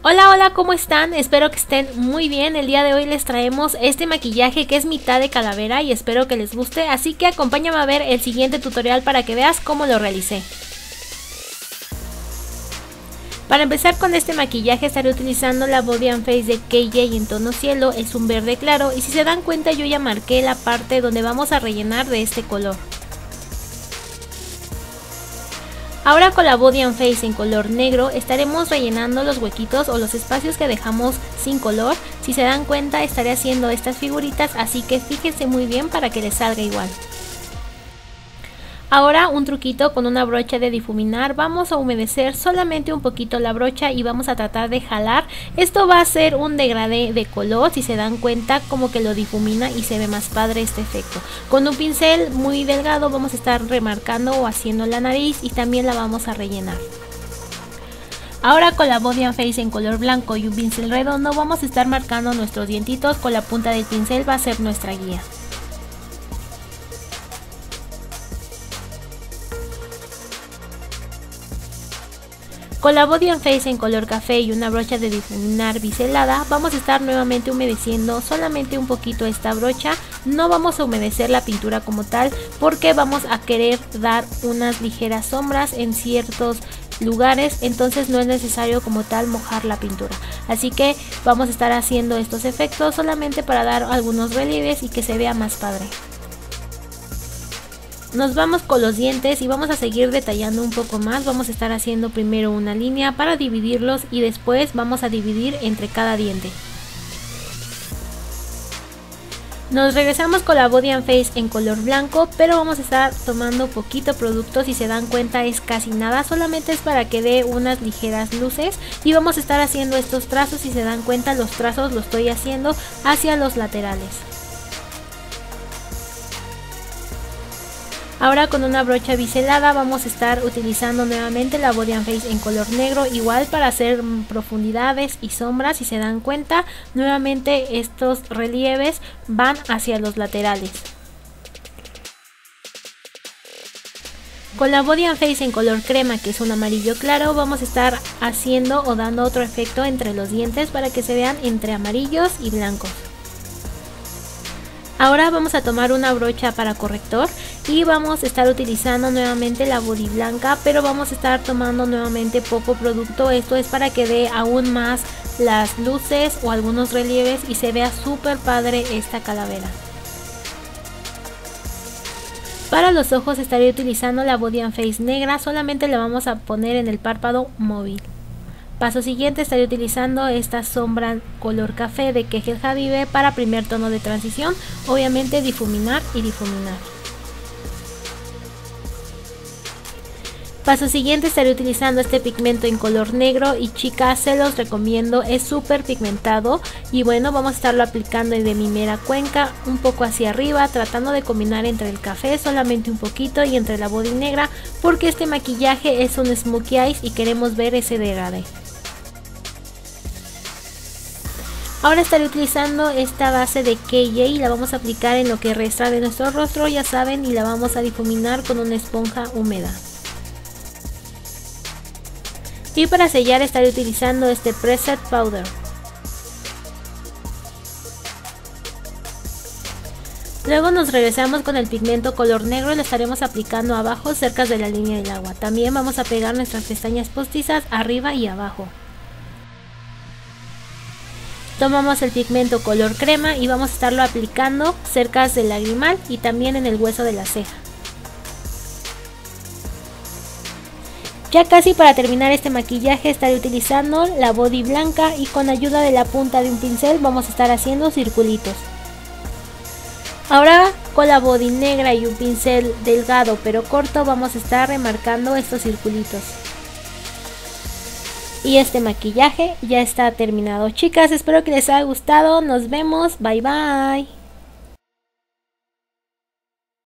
Hola, hola, ¿cómo están? Espero que estén muy bien. El día de hoy les traemos este maquillaje que es mitad de calavera y espero que les guste, así que acompáñame a ver el siguiente tutorial para que veas cómo lo realicé. Para empezar con este maquillaje estaré utilizando la Body and Face de KJ en tono cielo, es un verde claro y si se dan cuenta yo ya marqué la parte donde vamos a rellenar de este color. Ahora con la Body and Face en color negro estaremos rellenando los huequitos o los espacios que dejamos sin color. Si se dan cuenta estaré haciendo estas figuritas, así que fíjense muy bien para que les salga igual. Ahora un truquito con una brocha de difuminar, vamos a humedecer solamente un poquito la brocha y vamos a tratar de jalar. Esto va a ser un degradé de color, si se dan cuenta como que lo difumina y se ve más padre este efecto. Con un pincel muy delgado vamos a estar remarcando o haciendo la nariz y también la vamos a rellenar. Ahora con la Body and Face en color blanco y un pincel redondo vamos a estar marcando nuestros dientitos, con la punta del pincel va a ser nuestra guía. Con la Body and Face en color café y una brocha de difuminar biselada vamos a estar nuevamente humedeciendo solamente un poquito esta brocha. No vamos a humedecer la pintura como tal porque vamos a querer dar unas ligeras sombras en ciertos lugares, entonces no es necesario como tal mojar la pintura. Así que vamos a estar haciendo estos efectos solamente para dar algunos relieves y que se vea más padre. Nos vamos con los dientes y vamos a seguir detallando un poco más. Vamos a estar haciendo primero una línea para dividirlos y después vamos a dividir entre cada diente. Nos regresamos con la Body and Face en color blanco, pero vamos a estar tomando poquito producto. Si se dan cuenta es casi nada, solamente es para que dé unas ligeras luces y vamos a estar haciendo estos trazos. Si se dan cuenta los trazos los estoy haciendo hacia los laterales. Ahora con una brocha biselada vamos a estar utilizando nuevamente la Body and Face en color negro, igual para hacer profundidades y sombras. Si se dan cuenta, nuevamente estos relieves van hacia los laterales. Con la Body and Face en color crema, que es un amarillo claro, vamos a estar haciendo o dando otro efecto entre los dientes para que se vean entre amarillos y blancos. Ahora vamos a tomar una brocha para corrector y vamos a estar utilizando nuevamente la body blanca, pero vamos a estar tomando nuevamente poco producto. Esto es para que dé aún más las luces o algunos relieves y se vea súper padre esta calavera. Para los ojos estaré utilizando la Body and Face negra, solamente la vamos a poner en el párpado móvil. Paso siguiente estaré utilizando esta sombra color café de Kegel Habibe para primer tono de transición, obviamente difuminar y difuminar. Paso siguiente estaré utilizando este pigmento en color negro y chicas se los recomiendo, es súper pigmentado y bueno, vamos a estarlo aplicando de mi mera cuenca un poco hacia arriba, tratando de combinar entre el café solamente un poquito y entre la body negra, porque este maquillaje es un smokey eyes y queremos ver ese degradé. Ahora estaré utilizando esta base de KJ y la vamos a aplicar en lo que resta de nuestro rostro, ya saben, y la vamos a difuminar con una esponja húmeda. Y para sellar estaré utilizando este Preset Powder. Luego nos regresamos con el pigmento color negro y lo estaremos aplicando abajo cerca de la línea del agua. También vamos a pegar nuestras pestañas postizas arriba y abajo. Tomamos el pigmento color crema y vamos a estarlo aplicando cerca del lagrimal y también en el hueso de la ceja. Ya casi para terminar este maquillaje estaré utilizando la body blanca y con ayuda de la punta de un pincel vamos a estar haciendo circulitos. Ahora con la body negra y un pincel delgado pero corto vamos a estar remarcando estos circulitos. Y este maquillaje ya está terminado, chicas, espero que les haya gustado, nos vemos, bye bye.